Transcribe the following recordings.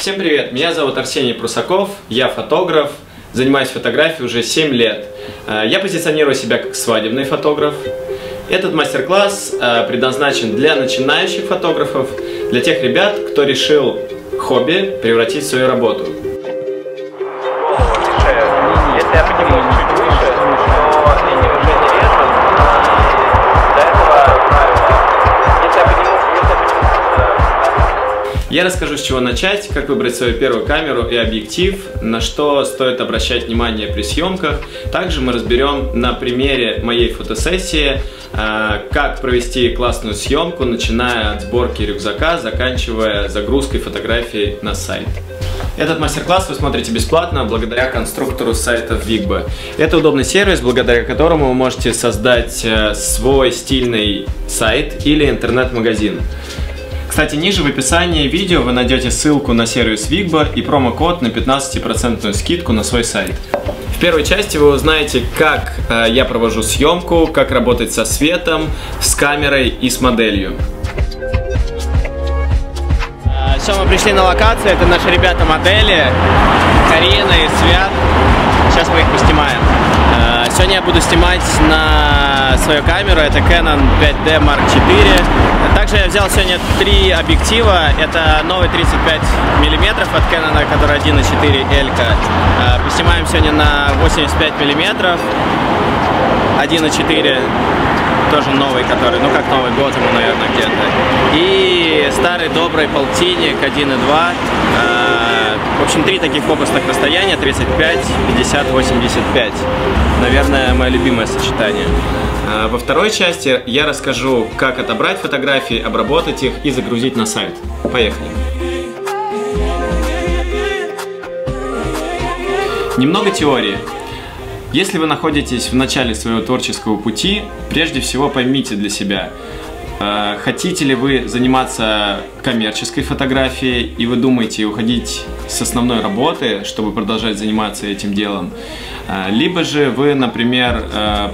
Всем привет! Меня зовут Арсений Прусаков, я фотограф, занимаюсь фотографией уже 7 лет. Я позиционирую себя как свадебный фотограф. Этот мастер-класс предназначен для начинающих фотографов, для тех ребят, кто решил хобби превратить в свою работу. Если я подниму чуть выше, то линии уже не режут. Для этого, если я подниму... Я расскажу, с чего начать, как выбрать свою первую камеру и объектив, на что стоит обращать внимание при съемках. Также мы разберем на примере моей фотосессии, как провести классную съемку, начиная от сборки рюкзака, заканчивая загрузкой фотографий на сайт. Этот мастер-класс вы смотрите бесплатно благодаря конструктору сайта Wigba. Это удобный сервис, благодаря которому вы можете создать свой стильный сайт или интернет-магазин. Кстати, ниже в описании видео вы найдете ссылку на сервис Wigba и промокод на 15% скидку на свой сайт. В первой части вы узнаете, как я провожу съемку, как работать со светом, с камерой и с моделью. Все, мы пришли на локацию, это наши ребята-модели, Карина и Свят. Сейчас мы их поснимаем. Сегодня я буду снимать на свою камеру, это Canon 5D Mark IV. Также я взял сегодня 3 объектива, это новый 35 мм от Canon, который 1.4 L. Поснимаем сегодня на 85 мм, 1.4, тоже новый, который, ну как Новый год ему, наверное, где-то. И старый добрый полтинник 1.2. В общем, 3 таких фокусных расстояния: 35, 50, 85. Наверное, мое любимое сочетание. Во второй части я расскажу, как отобрать фотографии, обработать их и загрузить на сайт. Поехали! Немного теории. Если вы находитесь в начале своего творческого пути, прежде всего поймите для себя, хотите ли вы заниматься коммерческой фотографией и вы думаете уходить с основной работы, чтобы продолжать заниматься этим делом, либо же вы, например,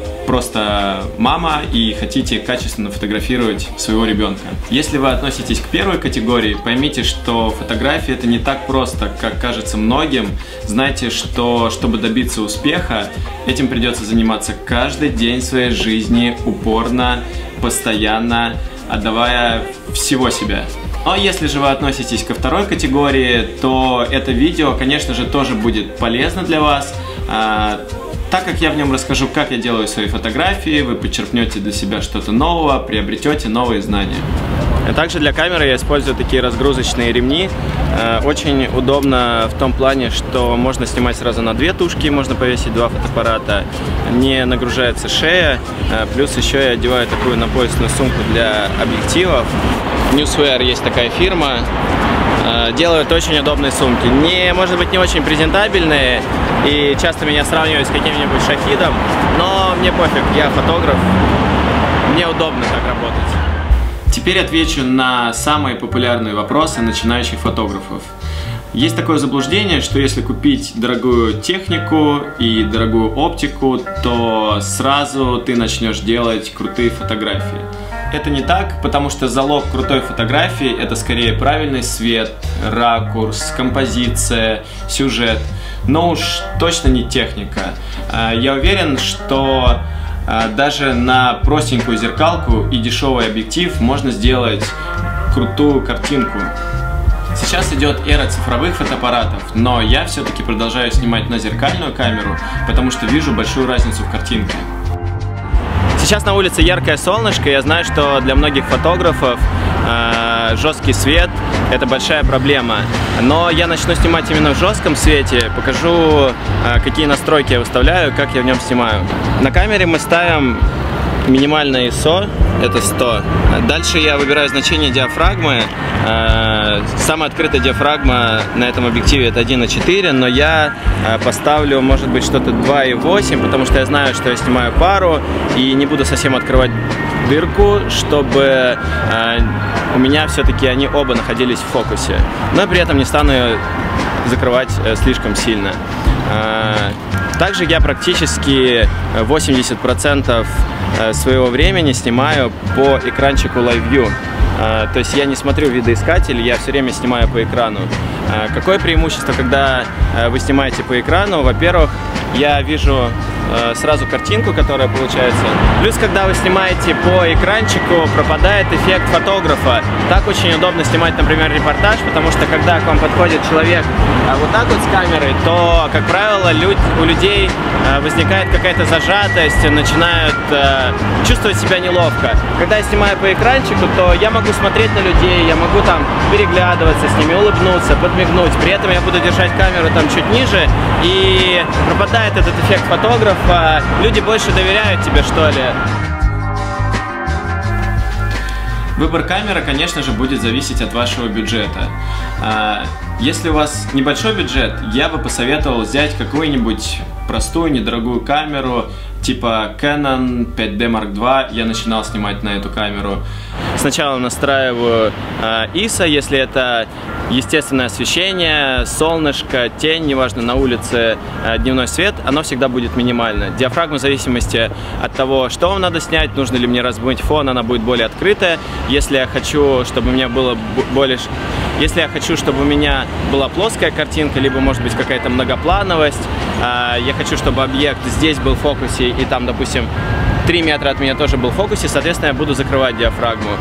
просто мама и хотите качественно фотографировать своего ребенка. Если вы относитесь к первой категории, поймите, что фотография — это не так просто, как кажется многим. Знайте, что чтобы добиться успеха, этим придется заниматься каждый день своей жизни, упорно, постоянно, отдавая всего себя. Но если же вы относитесь ко второй категории, то это видео, конечно же, тоже будет полезно для вас, так как я в нем расскажу, как я делаю свои фотографии, вы подчеркнете для себя что-то нового, приобретете новые знания. Также для камеры я использую такие разгрузочные ремни. Очень удобно в том плане, что можно снимать сразу на 2 тушки, можно повесить 2 фотоаппарата, не нагружается шея. Плюс еще я одеваю такую напоясную сумку для объективов. Newswear есть такая фирма. Делают очень удобные сумки. Может быть, не очень презентабельные, и часто меня сравнивают с каким-нибудь Шахидом, но мне пофиг, я фотограф, мне удобно так работать. Теперь отвечу на самые популярные вопросы начинающих фотографов. Есть такое заблуждение, что если купить дорогую технику и дорогую оптику, то сразу ты начнешь делать крутые фотографии. Это не так, потому что залог крутой фотографии — это скорее правильный свет, ракурс, композиция, сюжет, но уж точно не техника. Я уверен, что даже на простенькую зеркалку и дешевый объектив можно сделать крутую картинку. Сейчас идет эра цифровых фотоаппаратов, но я все-таки продолжаю снимать на зеркальную камеру, потому что вижу большую разницу в картинке. Сейчас на улице яркое солнышко, я знаю, что для многих фотографов жесткий свет — это большая проблема. Но я начну снимать именно в жестком свете, покажу, какие настройки я выставляю, как я в нем снимаю. На камере мы ставим минимальное ISO, это 100. Дальше я выбираю значение диафрагмы. Самая открытая диафрагма на этом объективе — это 1.4, но я поставлю, может быть, что-то 2.8, потому что я знаю, что я снимаю пару и не буду совсем открывать дырку, чтобы у меня все-таки они оба находились в фокусе. Но при этом не стану закрывать слишком сильно. Также я практически 80% своего времени снимаю по экранчику Live View. То есть я не смотрю видоискатель, я все время снимаю по экрану. Какое преимущество, когда вы снимаете по экрану? Во-первых, я вижу сразу картинку, которая получается. Плюс, когда вы снимаете по экранчику, пропадает эффект фотографа. Так очень удобно снимать, например, репортаж, потому что когда к вам подходит человек вот так вот с камерой, то, как правило, у людей возникает какая-то зажатость, начинают чувствовать себя неловко. Когда я снимаю по экранчику, то я могу смотреть на людей, я могу там переглядываться с ними, улыбнуться, подмигнуть. При этом я буду держать камеру там чуть ниже, и пропадает этот эффект фотографа. Люди больше доверяют тебе, что ли. Выбор камеры, конечно же, будет зависеть от вашего бюджета. Если у вас небольшой бюджет, я бы посоветовал взять какую-нибудь простую, недорогую камеру, типа Canon 5D Mark II. Я начинал снимать на эту камеру. Сначала настраиваю ISO, если это естественное освещение, солнышко, тень, неважно, на улице дневной свет, оно всегда будет минимально. Диафрагма, в зависимости от того, что вам надо снять, нужно ли мне разбавить фон, она будет более открытая. Если я хочу, чтобы у меня было более... Если я хочу, чтобы у меня была плоская картинка, либо, может быть, какая-то многоплановость, я хочу, чтобы объект здесь был в фокусе, и там, допустим, 3 метра от меня тоже был в фокусе, соответственно, я буду закрывать диафрагму.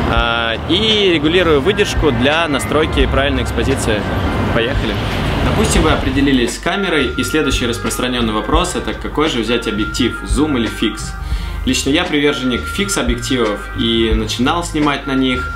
И регулирую выдержку для настройки правильной экспозиции. Поехали. Допустим, вы определились с камерой, и следующий распространенный вопрос – это какой же взять объектив, зум или фикс. Лично я приверженник фикс-объективов и начинал снимать на них.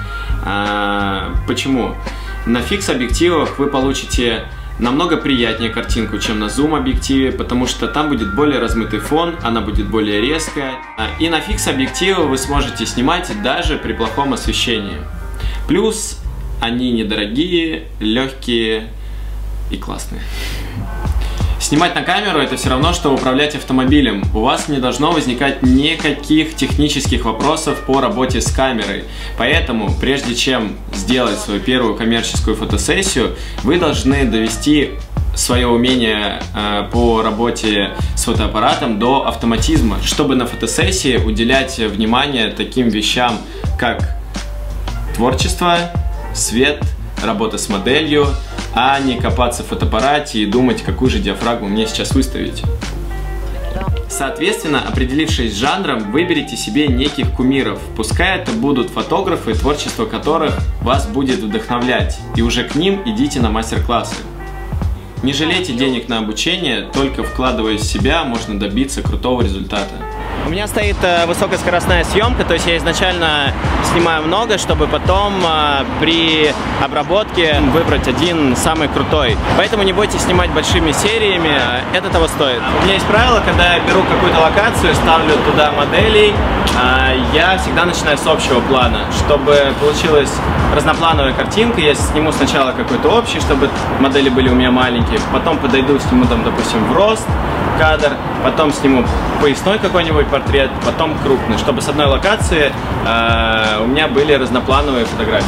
Почему? На фикс-объективах вы получите намного приятнее картинку, чем на зум-объективе, потому что там будет более размытый фон, она будет более резкая. И на фикс-объективы вы сможете снимать даже при плохом освещении. Плюс они недорогие, легкие и классные. Снимать на камеру – это все равно, что управлять автомобилем. У вас не должно возникать никаких технических вопросов по работе с камерой. Поэтому, прежде чем сделать свою первую коммерческую фотосессию, вы должны довести свое умение по работе с фотоаппаратом до автоматизма, чтобы на фотосессии уделять внимание таким вещам, как творчество, свет, работа с моделью, а не копаться в фотоаппарате и думать, какую же диафрагму мне сейчас выставить. Соответственно, определившись с жанром, выберите себе неких кумиров. Пускай это будут фотографы, творчество которых вас будет вдохновлять, и уже к ним идите на мастер-классы. Не жалейте денег на обучение, только вкладывая в себя, можно добиться крутого результата. У меня стоит высокоскоростная съемка, то есть я изначально снимаю много, чтобы потом при обработке выбрать один самый крутой. Поэтому не бойтесь снимать большими сериями, это того стоит. У меня есть правило, когда я беру какую-то локацию, ставлю туда моделей, я всегда начинаю с общего плана, чтобы получилась разноплановая картинка. Я сниму сначала какой-то общий, чтобы модели были у меня маленькие, потом подойду, сниму там, допустим, в рост кадр, потом сниму поясной какой-нибудь портрет, потом крупный, чтобы с одной локации у меня были разноплановые фотографии.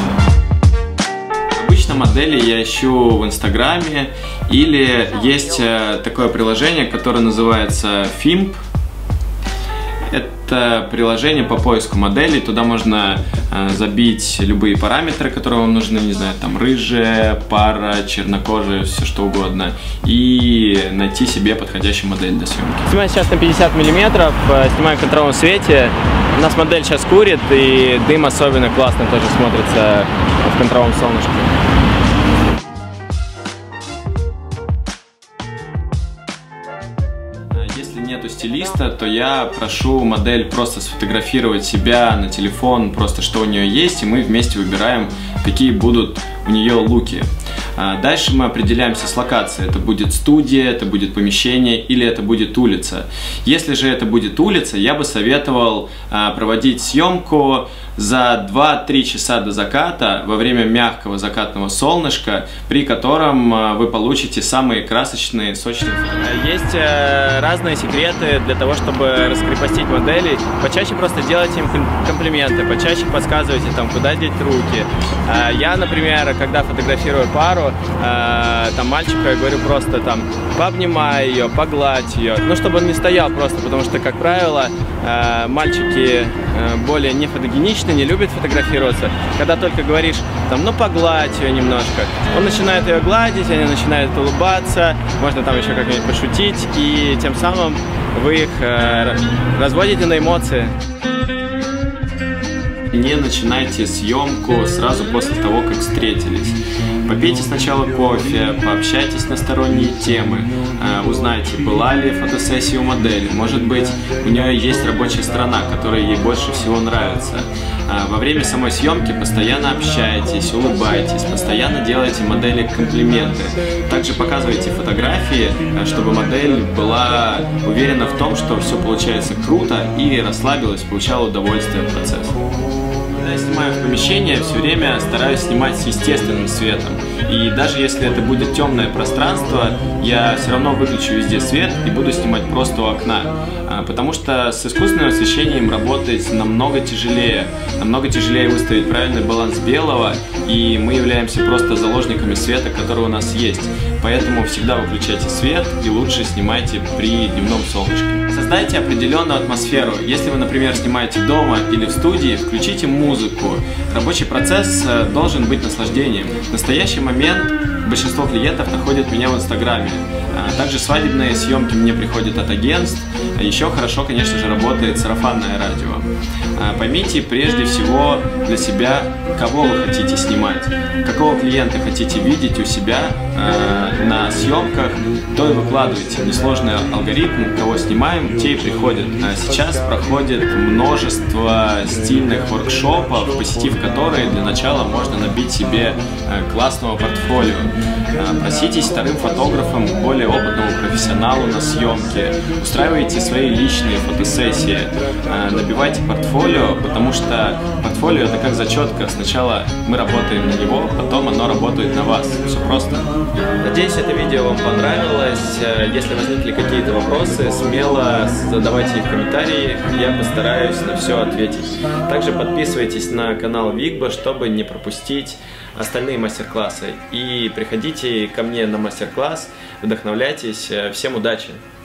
Обычно модели я ищу в Инстаграме, или есть такое приложение, которое называется FIMP. Это приложение по поиску моделей, туда можно забить любые параметры, которые вам нужны, не знаю, там рыжая, пара, чернокожая, все что угодно, и найти себе подходящую модель для съемки. Снимаю сейчас на 50 миллиметров, снимаю в контровом свете. У нас модель сейчас курит, и дым особенно классно тоже смотрится в контровом солнышке. Нету стилиста, то я прошу модель просто сфотографировать себя на телефон, просто что у нее есть, и мы вместе выбираем, какие будут у нее луки. Дальше мы определяемся с локацией. Это будет студия, это будет помещение или это будет улица. Если же это будет улица, я бы советовал проводить съемку за 2-3 часа до заката, во время мягкого закатного солнышка, при котором вы получите самые красочные, сочные фотографии. Есть разные секреты для того, чтобы раскрепостить моделей. Почаще просто делайте им комплименты, почаще подсказывайте, там, куда деть руки. Я, например, когда фотографирую пару, там, мальчика, я говорю просто, там, пообнимай ее, погладь ее, ну, чтобы он не стоял просто, потому что, как правило, мальчики более не фотогеничные, обычно не любит фотографироваться. Когда только говоришь, там, ну погладь ее немножко, он начинает ее гладить, они начинают улыбаться, можно там еще как-нибудь пошутить, и тем самым вы их разводите на эмоции. Не начинайте съемку сразу после того, как встретились. Попейте сначала кофе, пообщайтесь на сторонние темы, узнайте, была ли фотосессия у модели, может быть, у нее есть рабочая сторона, которая ей больше всего нравится. Во время самой съемки постоянно общайтесь, улыбайтесь, постоянно делайте модели комплименты. Также показывайте фотографии, чтобы модель была уверена в том, что все получается круто и расслабилась, получала удовольствие от процесса. Когда я снимаю в помещении, все время стараюсь снимать с естественным светом. И даже если это будет темное пространство, я все равно выключу везде свет и буду снимать просто у окна. Потому что с искусственным освещением работать намного тяжелее выставить правильный баланс белого, и мы являемся просто заложниками света, который у нас есть. Поэтому всегда выключайте свет и лучше снимайте при дневном солнышке. Создайте определенную атмосферу. Если вы, например, снимаете дома или в студии, включите музыку. Рабочий процесс должен быть наслаждением. В настоящий момент большинство клиентов находят меня в Инстаграме. Также свадебные съемки мне приходят от агентств. Еще хорошо, конечно же, работает сарафанное радио. Поймите прежде всего для себя, кого вы хотите снимать, какого клиента хотите видеть у себя на съемках, то и выкладывайте. Несложный алгоритм, кого снимаем, те и приходят. Сейчас проходит множество стильных воркшопов, посетив которые для начала можно набить себе классного портфолио. Проситесь вторым фотографом, более опытному профессионалу на съемке, устраивайте свои личные фотосессии, набивайте портфолио, потому что портфолио — это как зачетка. Сначала мы работаем на него, потом оно работает на вас. Все просто. Надеюсь, это видео вам понравилось. Если возникли какие-то вопросы, смело задавайте их в комментарии, я постараюсь на все ответить. Также подписывайтесь на канал Вигба, чтобы не пропустить остальные мастер-классы. И приходите ко мне на мастер-класс, вдохновляйтесь. Всем удачи!